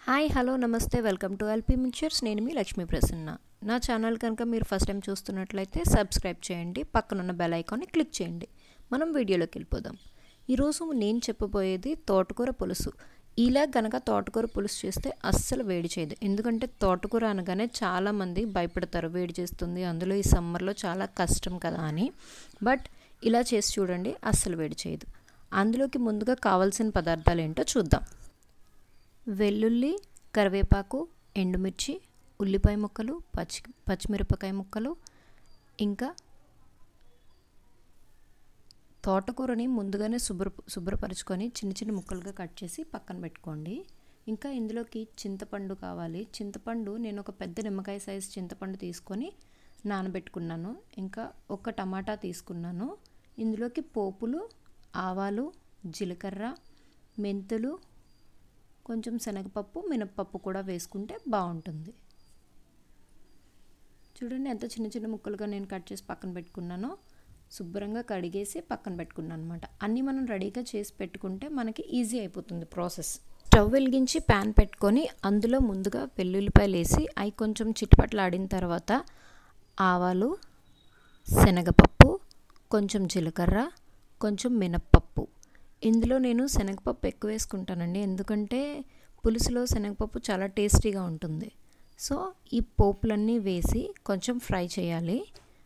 Hi hello నమస్తే welcome to LP mixtures. నేను మీ లక్ష్మీ ప్రసన్న. నా ఛానల్ కనుక మీరు ఫస్ట్ టైం చూస్తున్నట్లయితే సబ్స్క్రైబ్ చేయండి, పక్కనున్న బెల్ ఐకాన్ని క్లిక్ చేయండి. మనం వీడియోలోకి వెళ్ళిపోదాం. ఈరోజు నేను చెప్పబోయేది తోటకూర పులుసు. ఇలా కనుక తోటకూర పులుసు చేస్తే అస్సలు వేడి చేయదు. ఎందుకంటే తోటకూర అనగానే చాలామంది భయపడతారు, వేడి చేస్తుంది, అందులో ఈ సమ్మర్లో చాలా కష్టం కదా అని. బట్ ఇలా చేసి చూడండి, అస్సలు వేడి చేయదు. అందులోకి ముందుగా కావాల్సిన పదార్థాలు ఏంటో చూద్దాం. వెల్లుల్లి, కరివేపాకు, ఎండుమిర్చి, ఉల్లిపాయ ముక్కలు, పచ్చిమిరపకాయ ముక్కలు, ఇంకా తోటకూరని ముందుగానే శుభ్రపరచుకొని చిన్న చిన్న ముక్కలుగా కట్ చేసి పక్కన పెట్టుకోండి. ఇంకా ఇందులోకి చింతపండు కావాలి. చింతపండు నేను ఒక పెద్ద నిమ్మకాయ సైజు చింతపండు తీసుకొని నానబెట్టుకున్నాను. ఇంకా ఒక టమాటా తీసుకున్నాను. ఇందులోకి పోపులు, ఆవాలు, జీలకర్ర, మెంతులు, కొంచెం శనగపప్పు, మినప్పప్పు కూడా వేసుకుంటే బాగుంటుంది. చూడండి ఎంత చిన్న చిన్న ముక్కలుగా నేను కట్ చేసి పక్కన పెట్టుకున్నానో. శుభ్రంగా కడిగేసి పక్కన పెట్టుకున్నాను అనమాట. అన్నీ మనం రెడీగా చేసి పెట్టుకుంటే మనకి ఈజీ అయిపోతుంది ప్రాసెస్. స్టవ్ వెలిగించి ప్యాన్ పెట్టుకొని అందులో ముందుగా వెల్లుల్లిపాయలు వేసి అవి కొంచెం చిటపటలాడిన తర్వాత ఆవాలు, శనగపప్పు, కొంచెం జీలకర్ర, కొంచెం మినప్పప్పు. ఇందులో నేను శనగపప్పు ఎక్కువ వేసుకుంటానండి, ఎందుకంటే పులుసులో శనగపప్పు చాలా టేస్టీగా ఉంటుంది. సో ఈ పోపులన్నీ వేసి కొంచెం ఫ్రై చేయాలి.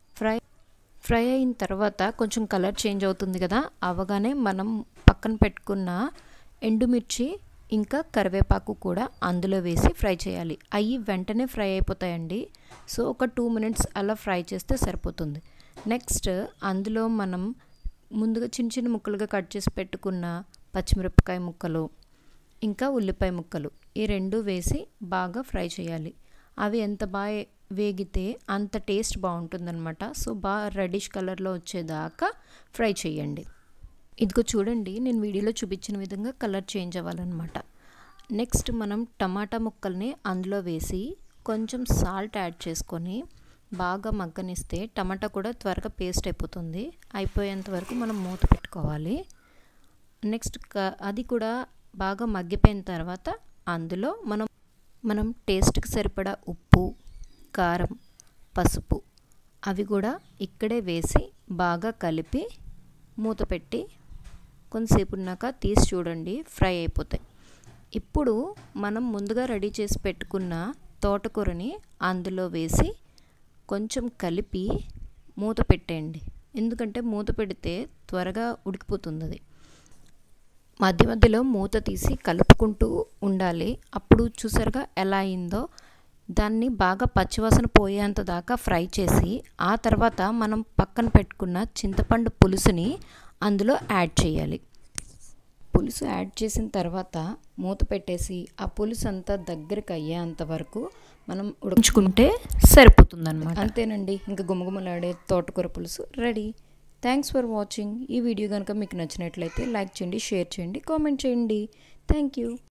ఫ్రై అయిన తర్వాత కొంచెం కలర్ చేంజ్ అవుతుంది కదా, అవగానే మనం పక్కన పెట్టుకున్న ఎండుమిర్చి ఇంకా కరివేపాకు కూడా అందులో వేసి ఫ్రై చేయాలి. అవి వెంటనే ఫ్రై అయిపోతాయండి. సో ఒక 2 minutes అలా ఫ్రై చేస్తే సరిపోతుంది. నెక్స్ట్ అందులో మనం ముందుగా చిన్న చిన్న ముక్కలుగా కట్ చేసి పెట్టుకున్న పచ్చిమిరపకాయ ముక్కలు, ఇంకా ఉల్లిపాయ ముక్కలు, ఈ రెండు వేసి బాగా ఫ్రై చేయాలి. అవి ఎంత బాగా వేగితే అంత టేస్ట్ బాగుంటుందన్నమాట. సో బాగా రెడిష్ కలర్లో వచ్చేదాకా ఫ్రై చేయండి. ఇదిగో చూడండి, నేను వీడియోలో చూపించిన విధంగా కలర్ చేంజ్ అవ్వాలన్నమాట. నెక్స్ట్ మనం టమాటా ముక్కల్ని అందులో వేసి కొంచెం సాల్ట్ యాడ్ చేసుకొని బాగా మగ్గనిస్తే టమాటా కూడా త్వరగా పేస్ట్ అయిపోతుంది. అయిపోయేంత వరకు మనం మూత పెట్టుకోవాలి. నెక్స్ట్ అది కూడా బాగా మగ్గిపోయిన తర్వాత అందులో మనం టేస్ట్కి సరిపడా ఉప్పు, కారం, పసుపు అవి కూడా ఇక్కడే వేసి బాగా కలిపి మూత పెట్టి కొంతసేపు ఉన్నాక తీసి చూడండి, ఫ్రై అయిపోతాయి. ఇప్పుడు మనం ముందుగా రెడీ చేసి పెట్టుకున్న తోటకూరని అందులో వేసి కొంచెం కలిపి మూత పెట్టేయండి. ఎందుకంటే మూత పెడితే త్వరగా ఉడికిపోతుంది. అది మధ్య మధ్యలో మూత తీసి కలుపుకుంటూ ఉండాలి. అప్పుడు చూసారుగా ఎలా అయిందో. దాన్ని బాగా పచ్చివాసన పోయేంత దాకా ఫ్రై చేసి ఆ తర్వాత మనం పక్కన పెట్టుకున్న చింతపండు పులుసుని అందులో యాడ్ చేయాలి. పులుసు యాడ్ చేసిన తర్వాత మూత పెట్టేసి ఆ పులుసు అంతా దగ్గరికి అయ్యేంత వరకు మనం ఉడికించుకుంటే సరిపోతుందన్నమాట. అంతేనండి, ఇంకా గుమగుమలాడే తోటకూర పులుసు రెడీ. Thanks for watching. ఈ వీడియో కనుక మీకు నచ్చినట్లయితే లైక్ చేయండి, షేర్ చేయండి, కామెంట్ చేయండి. Thank you.